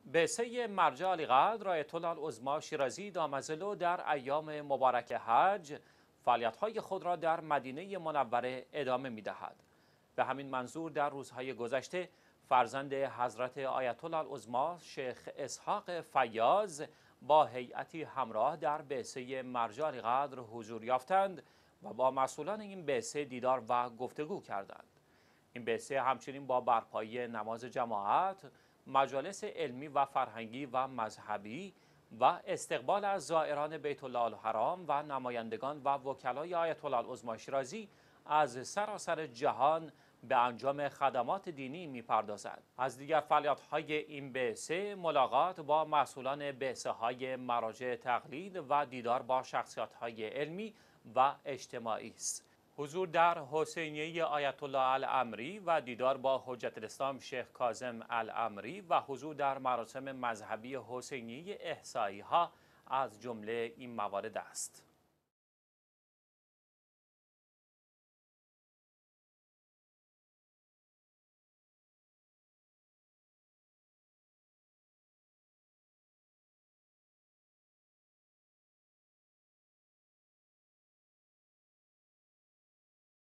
بعثه مرجع علیقدر آیت الله العظما شیرازی دامنظله در ایام مبارک حج فعالیت‌های خود را در مدینه منوره ادامه می‌دهد. به همین منظور در روزهای گذشته فرزند حضرت آیت الله العظما شیخ اسحاق فیاض با هیئتی همراه در بعثه مرجع علیقدر حضور یافتند و با مسئولان این بعثه دیدار و گفتگو کردند. این بعثه همچنین با برپایی نماز جماعت، مجالس علمی و فرهنگی و مذهبی و استقبال از زائران بیت الله الحرام و نمایندگان و وکلای آیت الله العظما شیرازی از سراسر جهان به انجام خدمات دینی می‌پردازد. از دیگر فعالیت‌های این بعثه ملاقات با مسئولان بعثه‌های مراجع تقلید و دیدار با شخصیت‌های علمی و اجتماعی است. حضور در حسینیه آیت الله الامری و دیدار با حجت الاسلام شیخ کاظم الامری و حضور در مراسم مذهبی حسینیه احصایی ها از جمله این موارد است.